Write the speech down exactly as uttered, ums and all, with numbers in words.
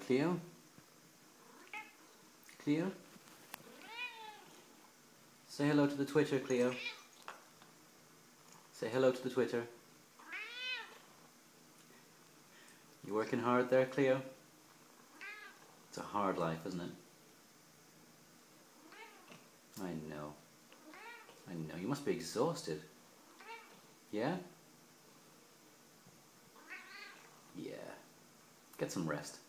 Cleo? Cleo? Say hello to the Twitter, Cleo. Say hello to the Twitter. You working hard there, Cleo? It's a hard life, isn't it? I know. I know. You must be exhausted. Yeah? Yeah. Get some rest.